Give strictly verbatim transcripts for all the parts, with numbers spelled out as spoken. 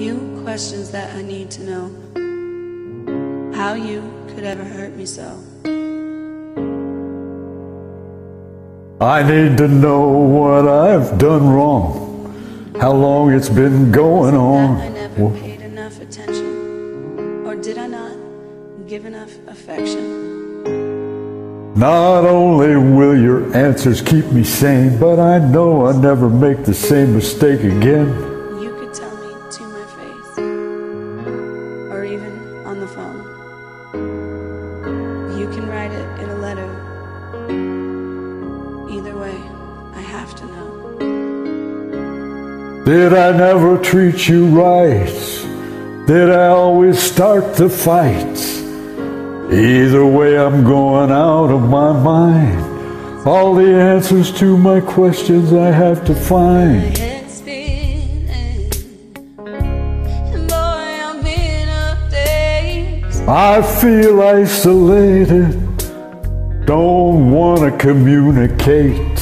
few questions that I need to know. How you could ever hurt me so. I need to know what I've done wrong, how long it's been going on. That I never paid enough attention, or did I not give enough affection? Not only will your answers keep me sane, but I know I never make the same mistake again. You could tell me to my face, or even on the phone. You can write it in a letter. Either way, I have to know. Did I never treat you right? Did I always start the fight? Either way, I'm going out of my mind. All the answers to my questions I have to find. My head's spinning, and boy, I'm in a daze. I feel isolated, don't want to communicate.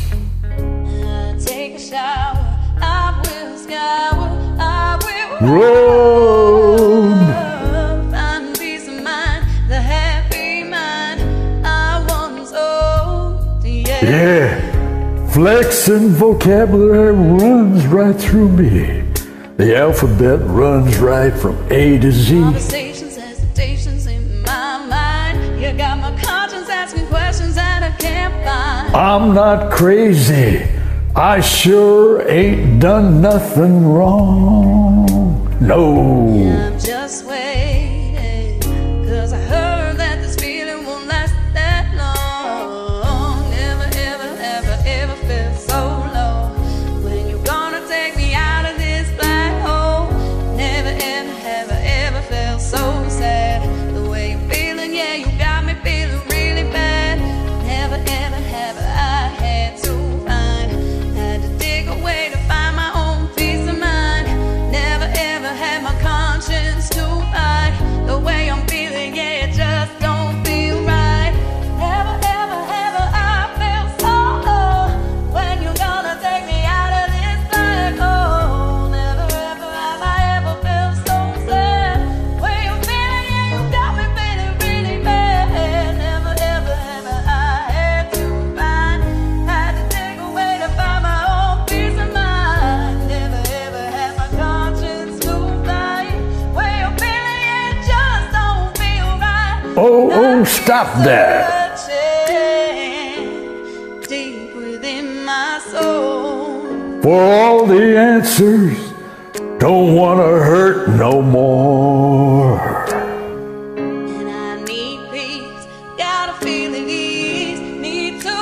I take a shower, I will scour, I will Road. find peace of mind, the happy mind I once owned. Yeah. Yeah, flexing vocabulary runs right through me. The alphabet runs right from A to Z. Conversations, hesitations in my mind. You got my conscience asking questions that I can't find. I'm not crazy, I sure ain't done nothing wrong. No. I'm just waiting, cause I heard that this feeling won't last that long. Never, ever, ever, ever felt so low. When you gonna take me out of this black hole? Never, ever, ever, ever felt so sad. The way you're feeling, yeah, you got me feeling really bad. Never, ever, ever, I had to find, had to dig away to find my own peace of mind. Never, ever had my conscience to fight. The way I'm feeling, yeah, it just don't feel right. Never, ever, ever, I felt so low. When you gonna take me out of this black hole? Never, ever have I ever felt so sad. When you're feeling, yeah, you got me feeling really bad. Never, ever, ever, I had to find, had to dig away to find my own peace of mind. Never, ever had my conscience to fight. When you're feeling, yeah, it just don't feel right. Oh, oh, stop that. Searching deep within my soul. For all the answers, don't want to hurt no more. And I need peace, gotta feel at ease, need to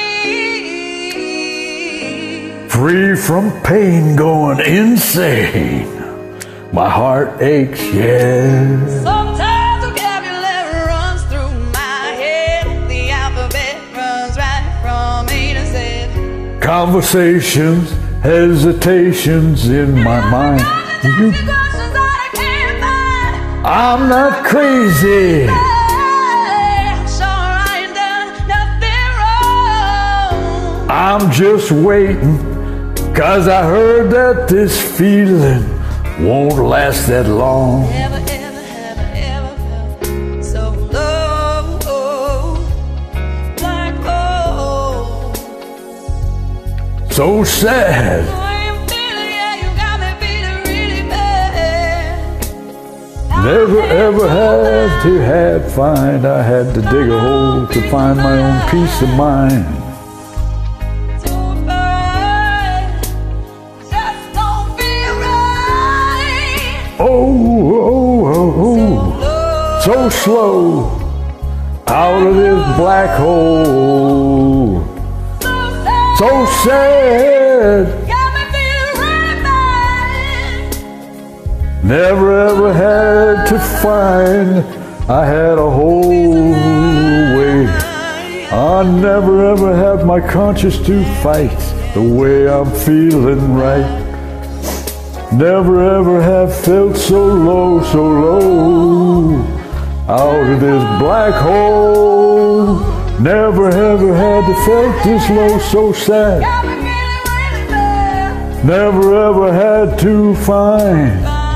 breathe. Free from pain, going insane. My heart aches, yeah. Sometimes vocabulary runs through my head. The alphabet runs right from A to Z. Conversations, hesitations in my mind. You- Questions that I can't find. I'm not crazy, I'm sure I ain't done nothing wrong. I'm just waiting, cause I heard that this feeling won't last that long. Never, ever, ever, ever felt so low, like oh. So sad, The way I'm feeling, yeah, you got me feeling really bad. never ever had to had find. I had to dig a hole to find my own peace of mind. So bad, just don't feel right. Oh, oh, oh, oh. So slow, out of this black hole. So sad, Got me feeling really bad. never ever had to find. I had a whole way. I never ever had my conscience to fight the way I'm feeling right. Never ever have felt so low, so low, out of this black hole. Never ever had to felt this low, so sad. Got me feeling really bad. Never ever had to find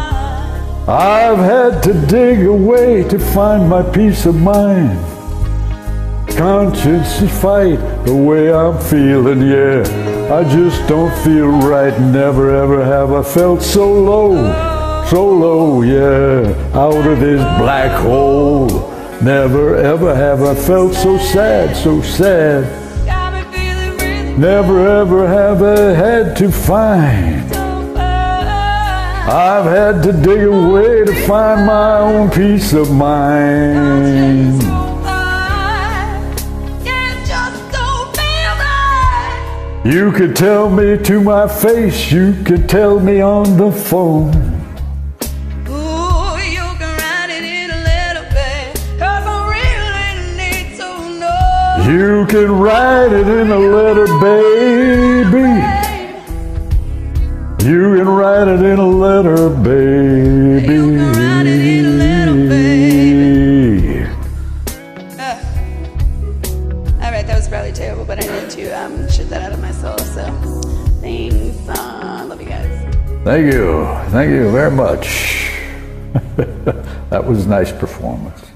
I've had to dig away to find my peace of mind. Conscience is fight the way I'm feeling, yeah. I just don't feel right. Never ever have I felt so low, so low, yeah. Out of this black hole. Never ever have I felt so sad, so sad. Never ever have I had to find. I've had to dig away to find my own peace of mind. You could tell me to my face, you could tell me on the phone. Ooh, you can write it in a letter, babe, 'cause I really need to know. You can write it in a letter, baby. You can write it in a letter, baby. You can write it in a letter, baby. Uh. All right, that was probably terrible, but I need to um, shit that out of my soul. So, thanks. Uh, love you guys. Thank you. Thank you very much. That was a nice performance.